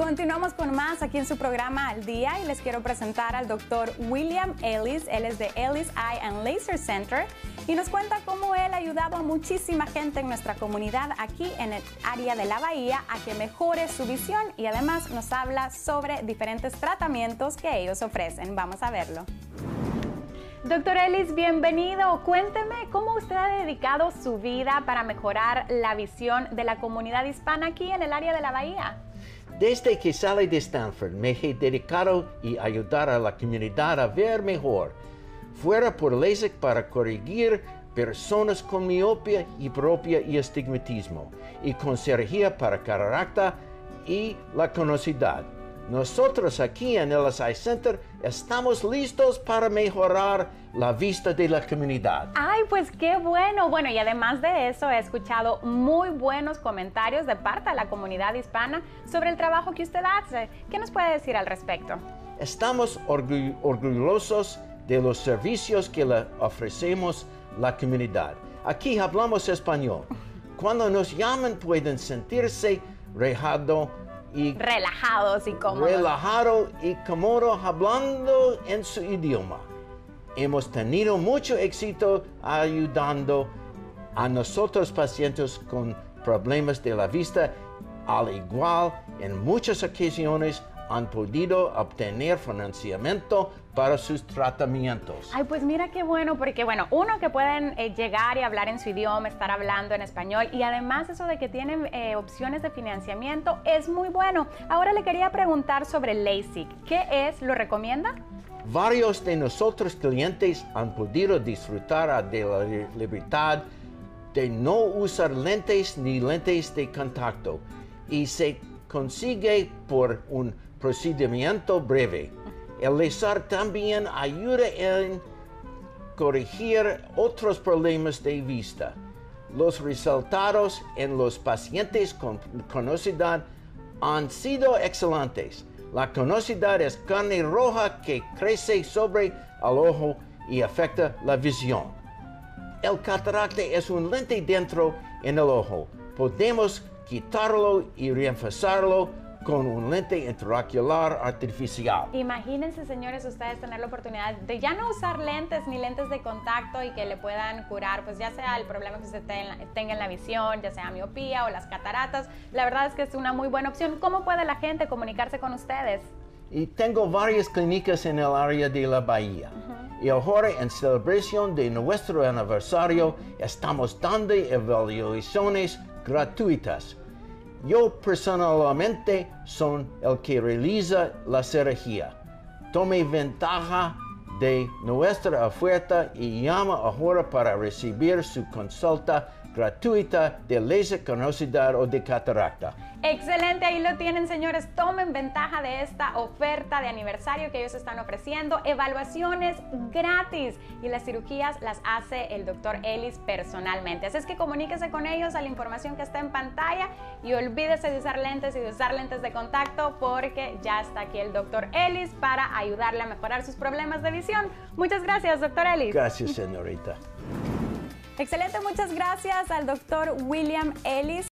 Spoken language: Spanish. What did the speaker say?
Continuamos con más aquí en su programa Al Día y les quiero presentar al doctor William Ellis. Él es de Ellis Eye and Laser Center y nos cuenta cómo él ha ayudado a muchísima gente en nuestra comunidad aquí en el área de la Bahía a que mejore su visión y además nos habla sobre diferentes tratamientos que ellos ofrecen. Vamos a verlo. Doctor Ellis, bienvenido. Cuénteme cómo usted ha dedicado su vida para mejorar la visión de la comunidad hispana aquí en el área de la Bahía. Desde que salí de Stanford, me he dedicado a ayudar a la comunidad a ver mejor. Fuera por LASIK para corregir personas con miopía, hiperopía y astigmatismo, y con cirugía para catarata y la canosidad. Nosotros aquí en el Eye Center estamos listos para mejorar la vista de la comunidad. ¡Ay, pues qué bueno! Bueno, y además de eso, he escuchado muy buenos comentarios de parte de la comunidad hispana sobre el trabajo que usted hace. ¿Qué nos puede decir al respecto? Estamos orgullosos de los servicios que le ofrecemos a la comunidad. Aquí hablamos español. Cuando nos llaman pueden sentirse relajados y cómodos hablando en su idioma. Hemos tenido mucho éxito ayudando a nosotros pacientes con problemas de la vista. Al igual, en muchas ocasiones han podido obtener financiamiento para sus tratamientos. Ay, pues mira qué bueno, porque bueno, uno que pueden llegar y hablar en su idioma, estar hablando en español y además eso de que tienen opciones de financiamiento es muy bueno. Ahora le quería preguntar sobre LASIK. ¿Qué es? ¿Lo recomienda? Varios de nuestros clientes han podido disfrutar de la libertad de no usar lentes ni lentes de contacto y se consigue por un procedimiento breve. El láser también ayuda en corregir otros problemas de vista. Los resultados en los pacientes con canosidad han sido excelentes. La canosidad es carne roja que crece sobre el ojo y afecta la visión. El catarata es un lente dentro en el ojo. Podemos quitarlo y reemplazarlo con un lente intraocular artificial. Imagínense, señores, ustedes tener la oportunidad de ya no usar lentes ni lentes de contacto y que le puedan curar, pues ya sea el problema que usted tenga en la visión, ya sea miopía o las cataratas. La verdad es que es una muy buena opción. ¿Cómo puede la gente comunicarse con ustedes? Y tengo varias clínicas en el área de la Bahía. Y ahora, en celebración de nuestro aniversario, estamos dando evaluaciones gratuitas. Yo personalmente soy el que realiza la cirugía. Tome ventaja de nuestra oferta y llama ahora para recibir su consulta gratuita de LASIK, canosidad o de catarata. Excelente, ahí lo tienen, señores. Tomen ventaja de esta oferta de aniversario que ellos están ofreciendo. Evaluaciones gratis y las cirugías las hace el doctor Ellis personalmente. Así es que comuníquese con ellos a la información que está en pantalla y olvídese de usar lentes y de usar lentes de contacto porque ya está aquí el doctor Ellis para ayudarle a mejorar sus problemas de visión. Muchas gracias, doctor Ellis. Gracias, señorita. Excelente, muchas gracias al doctor William Ellis.